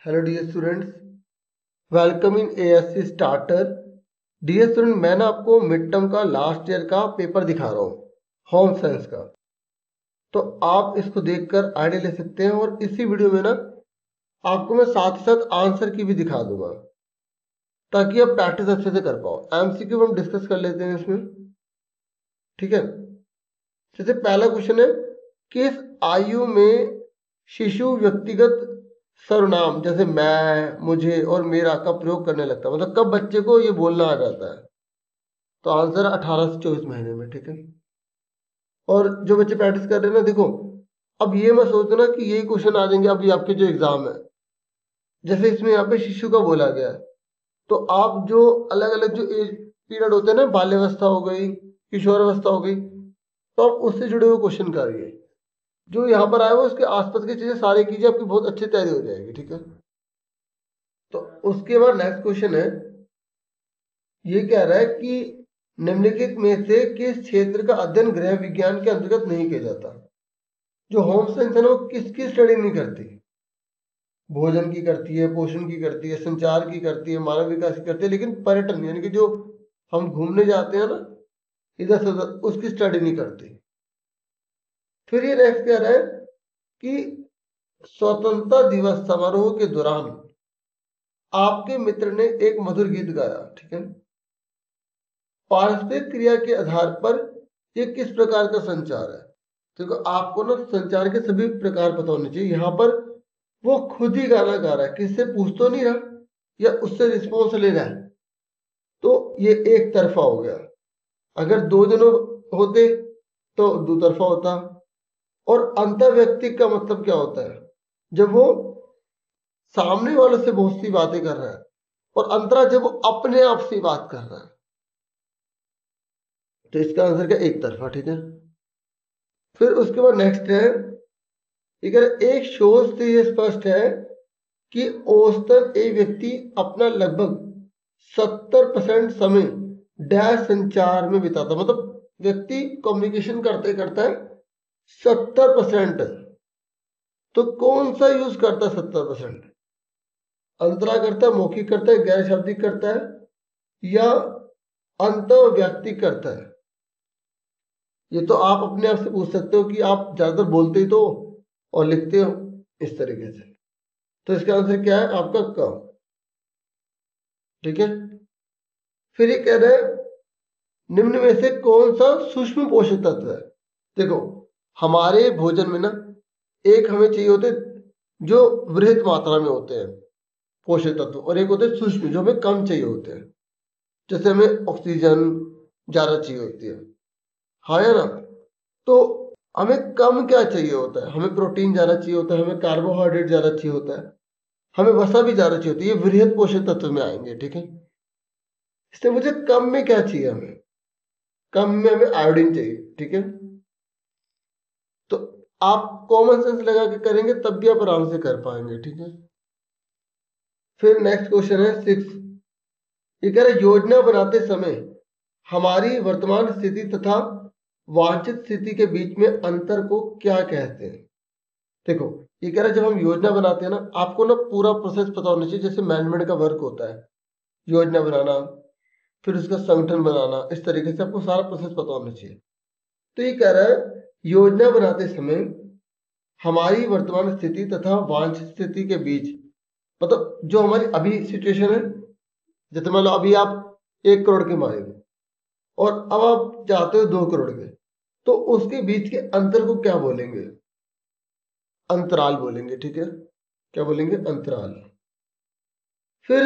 Hello dear students, welcome in ASC starter. Dear student, मैं ना आपको मिड टर्म का लास्ट ईयर का पेपर दिखा रहा हूँ, होम साइंस का। तो आप इसको देखकर आइडिया ले सकते हैं और इसी वीडियो में ना आपको मैं साथ ही साथ आंसर की भी दिखा दूंगा ताकि आप प्रैक्टिस अच्छे से कर पाओ। एमसीक्यू हम डिस्कस कर लेते हैं इसमें, ठीक है। जैसे पहला क्वेश्चन है, किस आयु में शिशु व्यक्तिगत सर्वनाम जैसे मैं, मुझे और मेरा का प्रयोग करने लगता है, मतलब कब बच्चे को ये बोलना आ जाता है? तो आंसर 18 से 24 महीने में, ठीक है। और जो बच्चे प्रैक्टिस कर रहे हैं ना, देखो अब ये मत सोचो ना कि यही क्वेश्चन आ जाएंगे अभी आपके जो एग्जाम है। जैसे इसमें यहाँ पे शिशु का बोला गया है, तो आप जो अलग अलग जो एज पीरियड होते हैं ना, बाल्यावस्था हो गई, किशोरावस्था हो गई, तो आप उससे जुड़े हुए क्वेश्चन करिए। जो यहाँ पर आया हुआ उसके आसपास की चीजें सारी कीजिए, आपकी बहुत अच्छी तैयारी हो जाएगी, ठीक है। तो उसके बाद नेक्स्ट क्वेश्चन है, ये कह रहा है कि निम्नलिखित में से किस क्षेत्र का अध्ययन गृह विज्ञान के अंतर्गत नहीं किया जाता? जो होम साइंस है ना, वो किसकी स्टडी नहीं करती? भोजन की करती है, पोषण की करती है, संचार की करती है, मानव विकास की करती है, लेकिन पर्यटन यानी कि जो हम घूमने जाते हैं ना इधर से उधर, उसकी स्टडी नहीं करती। फिर ये नेक्स्ट कह रहा है कि स्वतंत्रता दिवस समारोह के दौरान आपके मित्र ने एक मधुर गीत गाया, ठीक है। पारस्परिक क्रिया के आधार पर ये किस प्रकार का संचार है? देखो आपको ना संचार के सभी प्रकार पता होने चाहिए। यहाँ पर वो खुद ही गाना गा रहा है, किससे पूछ तो नहीं रहा या उससे रिस्पॉन्स ले रहा है, तो ये एक तरफा हो गया। अगर दो जनों होते तो दो तरफा होता। और अंतर व्यक्ति का मतलब क्या होता है? जब वो सामने वालों से बहुत सी बातें कर रहा है, और अंतरा जब वो अपने आप से बात कर रहा है, तो इसका आंसर क्या? एक तरफा, ठीक है। फिर उसके बाद नेक्स्ट है, अगर एक शोध से ये स्पष्ट है कि औसतन एक व्यक्ति अपना लगभग 70% समय डैश संचार में बिताता, मतलब व्यक्ति कम्युनिकेशन करते करता है 70%, तो कौन सा यूज करता है 70%? अंतरा करता है, मौखिक करता है, गैर शाब्दिक करता है या अंत व्यक्ति करता है? ये तो आप अपने आप से पूछ सकते हो कि आप ज्यादातर बोलते ही तो और लिखते हो इस तरीके से। तो इसका आंसर क्या है आपका? क, ठीक है। फिर ये कह रहे हैं, निम्न में से कौन सा सूक्ष्म पोषक तत्व है? देखो हमारे भोजन में ना एक हमें चाहिए होते जो वृहद मात्रा में होते हैं पोषक तत्व, और एक होते हैं सूक्ष्म जो हमें कम चाहिए होते हैं। जैसे हमें ऑक्सीजन ज्यादा चाहिए होती है, हाँ या ना? तो हमें कम क्या चाहिए होता है? हमें प्रोटीन ज्यादा चाहिए होता है, हमें कार्बोहाइड्रेट ज्यादा चाहिए होता है, हमें वसा भी ज्यादा चाहिए होती है। ये वृहद पोषक तत्व में आएंगे, ठीक है। इसलिए मुझे कम में क्या चाहिए? हमें कम में हमें आयोडीन चाहिए, ठीक है। तो आप कॉमन सेंस लगा के करेंगे तब भी आप आराम से कर पाएंगे, ठीक है। फिर नेक्स्ट क्वेश्चन है 6। ये कह रहा है, योजना बनाते समय हमारी वर्तमान स्थिति तथा वांछित स्थिति के बीच में अंतर को क्या कहते हैं? देखो ये कह रहा है, जब हम योजना बनाते हैं ना, आपको ना पूरा प्रोसेस पता होना चाहिए। जैसे मैनेजमेंट का वर्क होता है, योजना बनाना, फिर उसका संगठन बनाना, इस तरीके से आपको सारा प्रोसेस पता होना चाहिए। तो ये कह रहा है, योजना बनाते समय हमारी वर्तमान स्थिति तथा वांछित स्थिति के बीच, मतलब जो हमारी अभी सिचुएशन है, जैसे मान लो अभी आप 1 करोड़ के मालिक हो और अब आप चाहते हो 2 करोड़ के, तो उसके बीच के अंतर को क्या बोलेंगे? अंतराल बोलेंगे, ठीक है। क्या बोलेंगे? अंतराल। फिर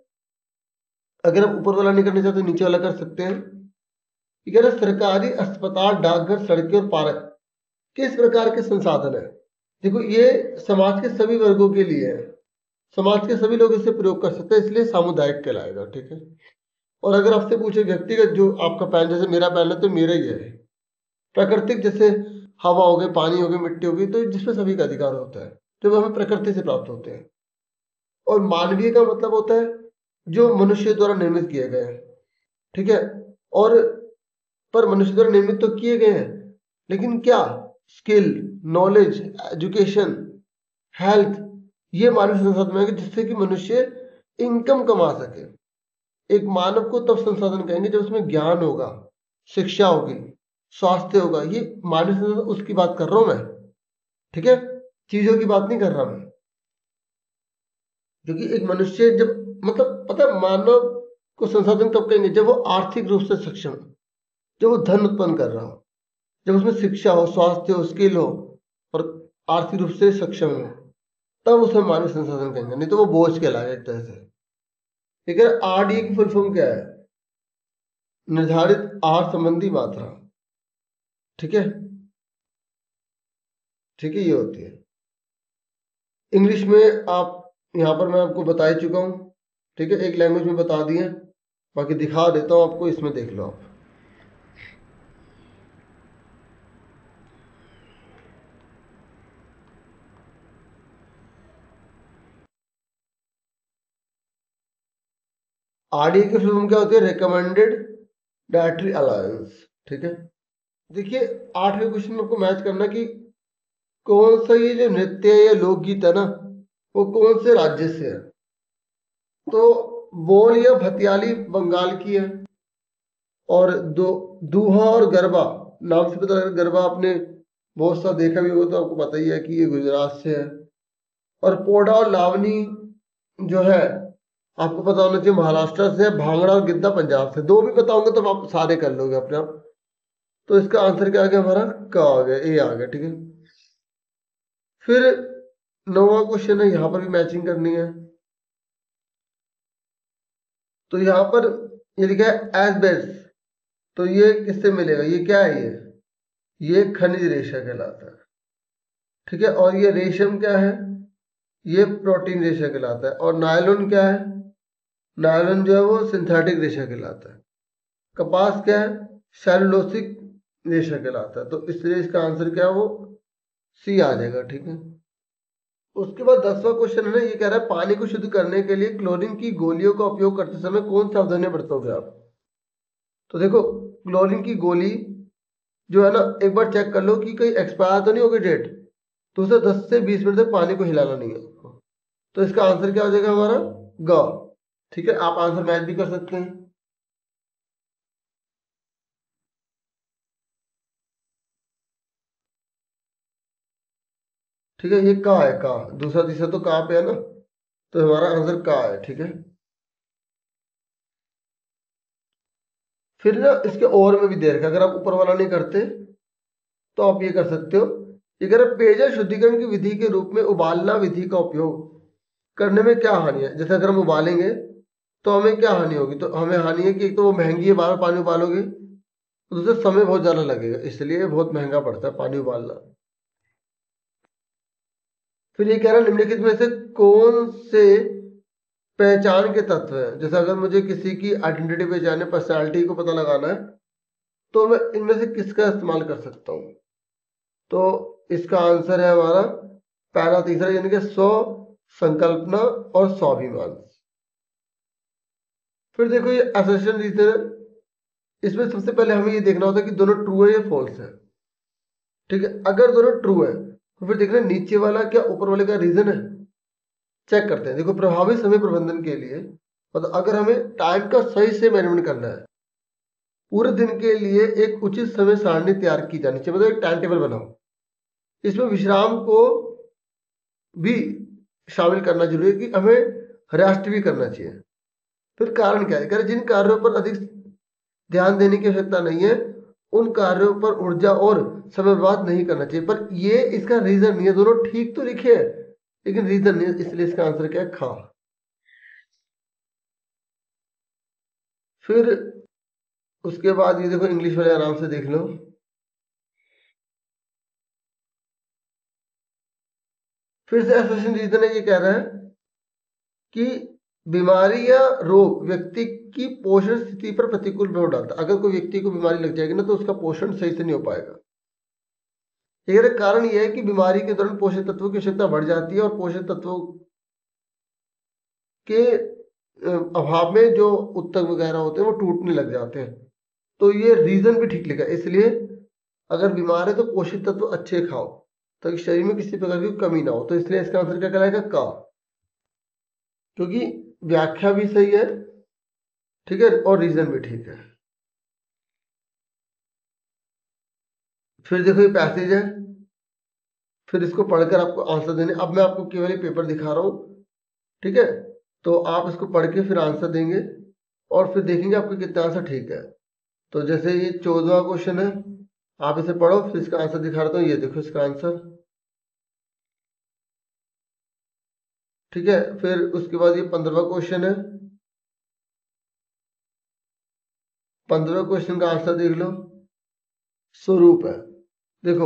अगर आप ऊपर वाला नहीं करना चाहते नीचे वाला कर सकते हैं। ठीक है ना, सरकारी अस्पताल, डाकघर, सड़कें और पार्क किस प्रकार के संसाधन है? देखो ये समाज के सभी वर्गों के लिए है, समाज के सभी लोग इसे प्रयोग कर सकते हैं, इसलिए सामुदायिक कहलाएगा, ठीक है। और अगर आपसे पूछे व्यक्तिगत, जो आपका पैन, जैसे मेरा पैन है तो मेरा ही है। प्राकृतिक, जैसे हवा हो गई, पानी हो गई, मिट्टी हो गई, तो जिसमें सभी का अधिकार होता है, जो हमें प्रकृति से प्राप्त होते हैं। और मानवीय का मतलब होता है जो मनुष्य द्वारा निर्मित किए गए हैं, ठीक है। और पर मनुष्य द्वारा निर्मित तो किए गए हैं, लेकिन क्या? स्किल, नॉलेज, एजुकेशन, हेल्थ, ये मानव संसाधन है जिससे कि मनुष्य इनकम कमा सके। एक मानव को तब संसाधन कहेंगे जब उसमें ज्ञान होगा, शिक्षा होगी, स्वास्थ्य होगा। ये मानव संसाधन उसकी बात कर रहा हूं मैं, ठीक है, चीजों की बात नहीं कर रहा मैं। क्योंकि एक मनुष्य जब, मतलब पता है, मानव को संसाधन तब कहेंगे जब वो आर्थिक रूप से सक्षम हो, जब वो धन उत्पन्न कर रहा हो, जब उसमें शिक्षा हो, स्वास्थ्य हो, स्किल हो और आर्थिक रूप से सक्षम हो, तब उसे मानव संसाधन कहेंगे। नहीं तो वो बोझ कहलाएगा एक तरह से। ठीक है, आरडीए की फुल फॉर्म क्या है? निर्धारित आहार संबंधी मात्रा। ठीक है, ठीक है, ये होती है। इंग्लिश में आप यहाँ पर मैं आपको बता ही चुका हूँ। ठीक है, एक लैंग्वेज में बता दिए, बाकी दिखा देता हूँ आपको, इसमें देख लो आप। आरडीए की फुल फॉर्म क्या होती है? Recommended dietary allowance. ठीक है, देखिए 8वें क्वेश्चन में आपको मैच करना कि कौन सा ये जो नृत्य है या लोकगीत है ना, वो कौन से राज्य से है। तो बोल या भतियाली बंगाल की है, और दो दूहा और गरबा, नाम से पता लग रहा है गरबा आपने बहुत सा देखा भी होगा, तो आपको पता ही है कि ये गुजरात से है। और पोडा और लावनी जो है आपको पता होना चाहिए महाराष्ट्र से है। भांगड़ा और गिद्दा पंजाब से। दो भी बताऊंगा तो आप सारे कर लोगे अपने आप। तो इसका आंसर क्या आ गया हमारा? क आ गया, ए आ गया। ठीक है, फिर 9वां क्वेश्चन है, यहां पर भी मैचिंग करनी है। तो यहां पर ये लिखा है एस्बेस्ट, तो ये किससे मिलेगा? ये क्या है? ये खनिज रेशा कहलाता है। ठीक है, और ये रेशम क्या है? ये प्रोटीन रेशा कहलाता है। और नायलॉन क्या है? नायलॉन जो है वो सिंथेटिक रेशा कहलाता है। कपास क्या है? सेलुलोसिक रेशा कहलाता है। तो इसलिए इसका आंसर क्या है? वो सी आ जाएगा। ठीक है, उसके बाद 10वां क्वेश्चन है ना, ये कह रहा है पानी को शुद्ध करने के लिए क्लोरीन की गोलियों का उपयोग करते समय कौन सावधानियां बरतोगे आप? तो देखो, क्लोरीन की गोली जो है ना, एक बार चेक कर लो कि कहीं एक्सपायर तो नहीं होगी डेट। तो उसे 10 से 20 मिनट तक पानी को हिलाना नहीं है आपको। तो इसका आंसर क्या हो जाएगा हमारा? ग। ठीक है, आप आंसर मैच भी कर सकते हैं। ठीक है, ये का है, का। दूसरा तीसरा तो का पे है ना, तो हमारा आंसर का है। ठीक है, फिर ना इसके और में भी दे रखा है, अगर आप ऊपर वाला नहीं करते तो आप ये कर सकते हो। ये कह रहे हैं, पेयजल शुद्धिकरण की विधि के रूप में उबालना विधि का उपयोग करने में क्या हानि है? जैसे अगर हम उबालेंगे तो हमें क्या हानि होगी? तो हमें हानि है कि एक तो वो महंगी है, बार बार पानी उबालोगे, तो दूसरा समय बहुत ज्यादा लगेगा, इसलिए बहुत महंगा पड़ता है पानी उबालना। फिर ये कह रहा है निम्नलिखित में से कौन से पहचान के तत्व हैं? जैसे अगर मुझे किसी की आइडेंटिटी पहचाने, पर्सनैलिटी को पता लगाना है, तो मैं इनमें से किसका इस्तेमाल कर सकता हूँ? तो इसका आंसर है हमारा पहला तीसरा, यानी कि स्व संकल्पना और स्वाभिमान। फिर देखो ये असर्शन रीजन है, इसमें सबसे पहले हमें ये देखना होता है कि दोनों ट्रू है या फॉल्स है। ठीक है, अगर दोनों ट्रू है तो फिर देखना नीचे वाला क्या ऊपर वाले का रीजन है। चेक करते हैं। देखो, प्रभावी समय प्रबंधन के लिए, मतलब अगर हमें टाइम का सही से मैनेजमेंट करना है, पूरे दिन के लिए एक उचित समय सारणी तैयार की जानी चाहिए, मतलब एक टाइम टेबल बनाओ। इसमें विश्राम को भी शामिल करना जरूरी है, कि हमें रेस्ट भी करना चाहिए। फिर कारण क्या है? कह रहे जिन कार्यों पर अधिक ध्यान देने की आवश्यकता नहीं है, उन कार्यों पर ऊर्जा और समय बर्बाद नहीं करना चाहिए। पर ये इसका रीजन नहीं है। दोनों ठीक तो लिखे हैं लेकिन रीजन नहीं है, इसलिए इसका आंसर क्या है? खा। फिर उसके बाद ये देखो, इंग्लिश वाले आराम से देख लो। फिर से एसोसिएशन रीजन है, ये कह रहा है कि बीमारी या रोग व्यक्ति की पोषण स्थिति पर प्रतिकूल प्रभाव डालता है। अगर कोई व्यक्ति को बीमारी लग जाएगी ना, तो उसका पोषण सही से नहीं हो पाएगा। ये कारण यह है कि बीमारी के दौरान पोषक तत्वों की आवश्यकता बढ़ जाती है, और पोषक तत्वों के अभाव में जो उत्तक वगैरह होते हैं वो टूटने लग जाते हैं। तो ये रीजन भी ठीक लिखा है। इसलिए अगर बीमार है तो पोषक तत्व अच्छे खाओ, ताकि शरीर में किसी प्रकार की कमी ना हो। तो इसलिए इसका आंसर क्या कहलाएगा? का, क्योंकि व्याख्या भी सही है, ठीक है, और रीजन भी ठीक है। फिर देखो ये पैसेज है, फिर इसको पढ़कर आपको आंसर देने। अब मैं आपको केवल पेपर दिखा रहा हूँ, ठीक है, तो आप इसको पढ़ के फिर आंसर देंगे और फिर देखेंगे आपके कितना आंसर ठीक है। तो जैसे ये 14वां क्वेश्चन है, आप इसे पढ़ो, फिर इसका आंसर दिखा रहा हूँ। ये देखो इसका आंसर, ठीक है। फिर उसके बाद ये 15वां क्वेश्चन है, 15वें क्वेश्चन का आंसर देख लो, स्वरूप है, देखो।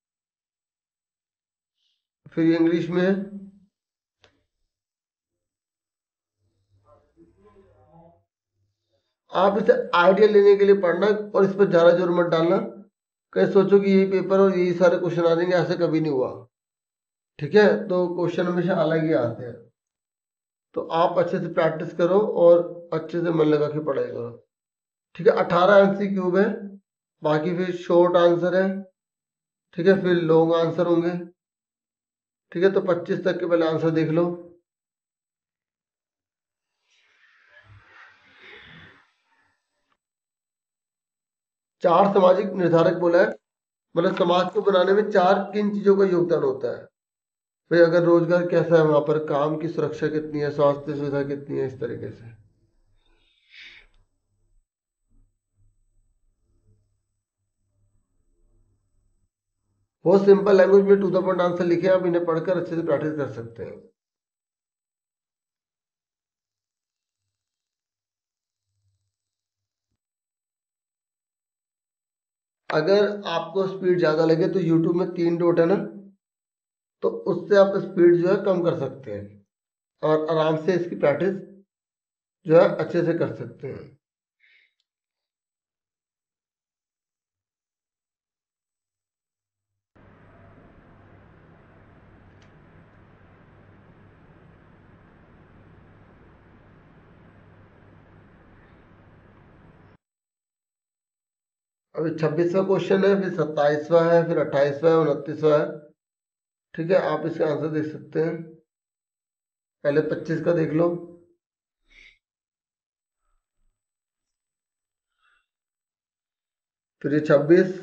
फिर ये इंग्लिश में है, आप इसे आइडिया लेने के लिए पढ़ना और इस पर ज्यादा जोर मत डालना। कहीं सोचो कि यही पेपर और यही सारे क्वेश्चन आ जाएंगे, ऐसे कभी नहीं हुआ, ठीक है। तो क्वेश्चन हमेशा अलग ही आते हैं। तो आप अच्छे से प्रैक्टिस करो और अच्छे से मन लगा के पढ़ाई करो, ठीक है। 18 MCQ है, बाकी फिर शॉर्ट आंसर है, ठीक है, फिर लॉन्ग आंसर होंगे, ठीक है। तो 25 तक के पहले आंसर देख लो। चार सामाजिक निर्धारक बोला है, मतलब समाज को बनाने में चार किन चीजों का योगदान होता है। भाई अगर रोजगार कैसा है, वहां पर काम की सुरक्षा कितनी है, स्वास्थ्य सुविधा कितनी है, इस तरीके से। बहुत सिंपल लैंग्वेज में टू द पॉइंट आंसर लिखे, आप इन्हें पढ़कर अच्छे से प्रैक्टिस कर सकते हैं। अगर आपको स्पीड ज्यादा लगे तो YouTube में 3 डॉट है ना, तो उससे आप स्पीड जो है कम कर सकते हैं और आराम से इसकी प्रैक्टिस जो है अच्छे से कर सकते हैं। अभी 26वां क्वेश्चन है, फिर 27वां है, फिर 28वां है, 29वां है, ठीक है। आप इसका आंसर देख सकते हैं। पहले 25 का देख लो, फिर ये 26,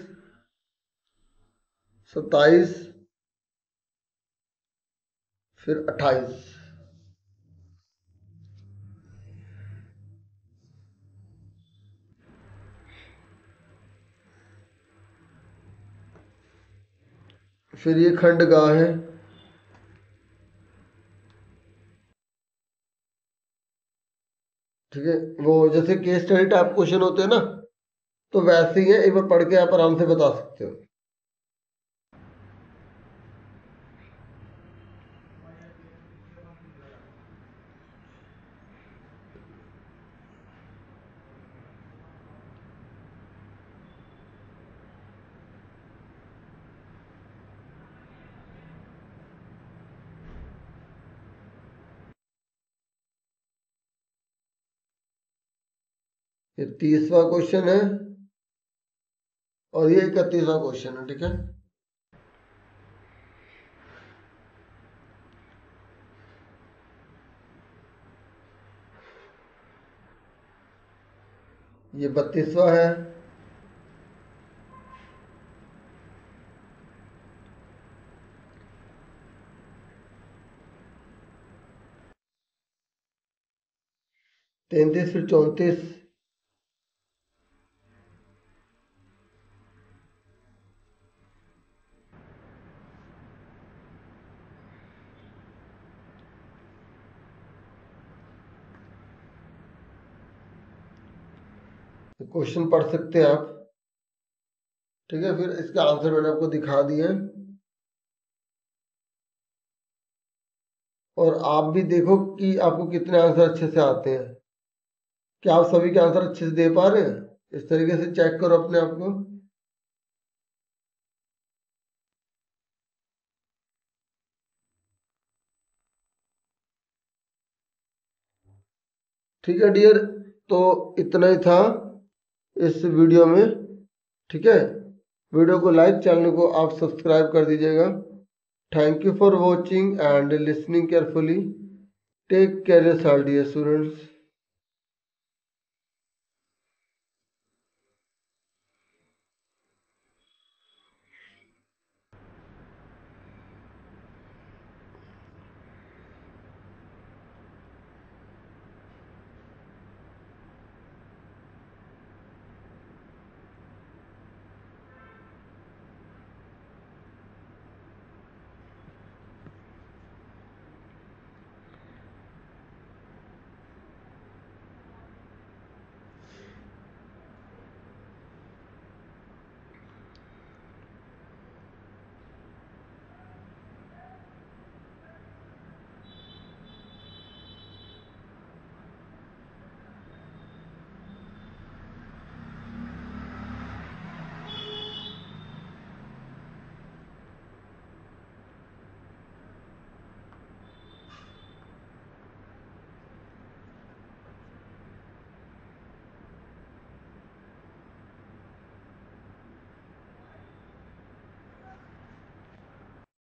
27, फिर 28। फिर ये खंड गा है, ठीक है। वो जैसे केस स्टडी टाइप क्वेश्चन होते हैं ना, तो वैसे ही है, एक बार पढ़ के आप आराम से बता सकते हो। ये 30वां क्वेश्चन है और ये 31वां क्वेश्चन है, ठीक है। ये 32वां है, तैंतीस, फिर 34, क्वेश्चन पढ़ सकते हैं आप, ठीक है। फिर इसका आंसर मैंने आपको दिखा दिए हैं और आप भी देखो कि आपको कितने आंसर अच्छे से आते हैं। क्या आप सभी के आंसर अच्छे से दे पा रहे हैं? इस तरीके से चेक करो अपने आप को। ठीक है डियर, तो इतना ही था इस वीडियो में, ठीक है। वीडियो को लाइक, चैनल को आप सब्सक्राइब कर दीजिएगा। Thank you for watching and listening carefully. Take care, dear students.